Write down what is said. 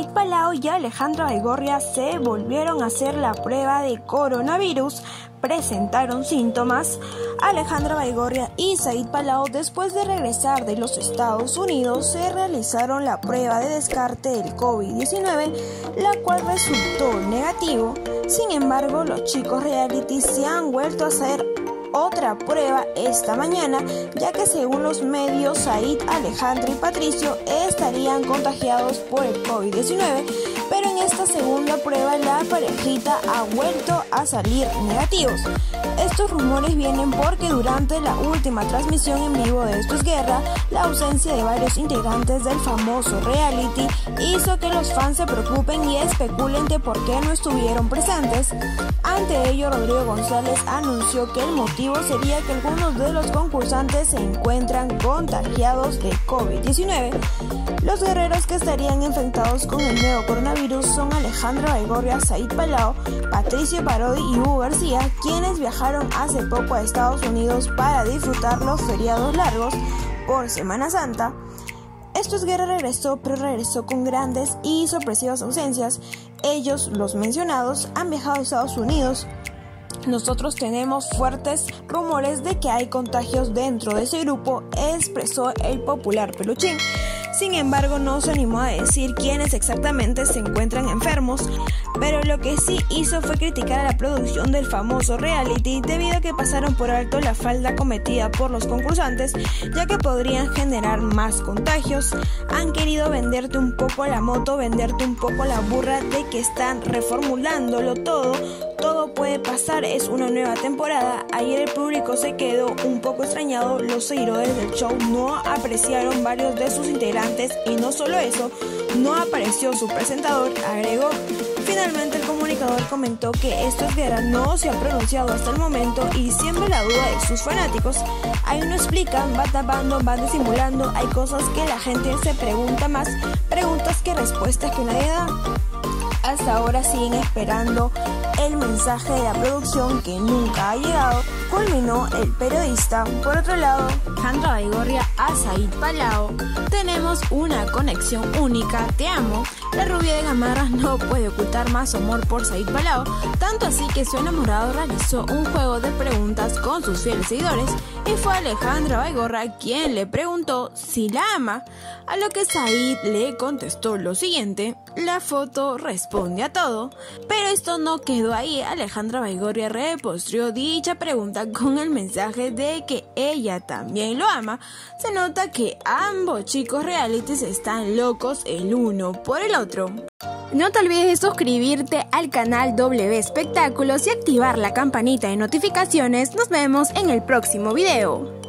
Said Palao y Alejandra Baigorria se volvieron a hacer la prueba de coronavirus. Presentaron síntomas. Alejandra Baigorria y Said Palao, después de regresar de los Estados Unidos, se realizaron la prueba de descarte del COVID-19, la cual resultó negativo. Sin embargo, los chicos reality se han vuelto a hacer otra prueba esta mañana, ya que según los medios, Said, Alejandra y Patricio estarían contagiados por el COVID-19, pero en esta segunda prueba la parejita ha vuelto a salir negativos. Estos rumores vienen porque durante la última transmisión en vivo de Esto es Guerra, la ausencia de varios integrantes del famoso reality hizo que los fans se preocupen y especulen de por qué no estuvieron presentes. Ante ello, Rodrigo González anunció que el motivo sería que algunos de los concursantes se encuentran contagiados de COVID-19. Los guerreros que estarían infectados con el nuevo coronavirus son Alejandra Baigorria, Said Palao, Patricio Parodi y Hugo García, quienes viajaron hace poco a Estados Unidos para disfrutar los feriados largos por Semana Santa. Esto es Guerra regresó, pero regresó con grandes y sorpresivas ausencias. Ellos, los mencionados, han viajado a Estados Unidos. Nosotros tenemos fuertes rumores de que hay contagios dentro de ese grupo, expresó el popular Peluchín. Sin embargo, no se animó a decir quiénes exactamente se encuentran enfermos, pero lo que sí hizo fue criticar a la producción del famoso reality debido a que pasaron por alto la falta cometida por los concursantes, ya que podrían generar más contagios. Han querido venderte un poco la moto, venderte un poco la burra de que están reformulándolo todo. Todo puede pasar, es una nueva temporada. Ayer el público se quedó un poco extrañado, los seguidores del show no apreciaron varios de sus integrantes y no solo eso, no apareció su presentador, agregó. Finalmente el comunicador comentó que Esto es Guerra no se ha pronunciado hasta el momento y siembra la duda de sus fanáticos. Ahí no explican, va tapando, va disimulando, hay cosas que la gente se pregunta más, preguntas que respuestas que nadie da. Hasta ahora siguen esperando el mensaje de la producción que nunca ha llegado, culminó el periodista. Por otro lado, Alejandra Baigorria a Said Palao: tenemos una conexión única, te amo. La rubia de Gamarra no puede ocultar más su amor por Said Palao, tanto así que su enamorado realizó un juego de preguntas con sus fieles seguidores y fue Alejandra Baigorria quien le preguntó si la ama, a lo que Said le contestó lo siguiente: la foto responde a todo. Pero esto no quedó ahí. Alejandra Baigorria reposteó dicha pregunta con el mensaje de que ella también lo ama. Se nota que ambos chicos realities están locos el uno por el otro. No te olvides de suscribirte al canal W Espectáculos y activar la campanita de notificaciones. Nos vemos en el próximo video.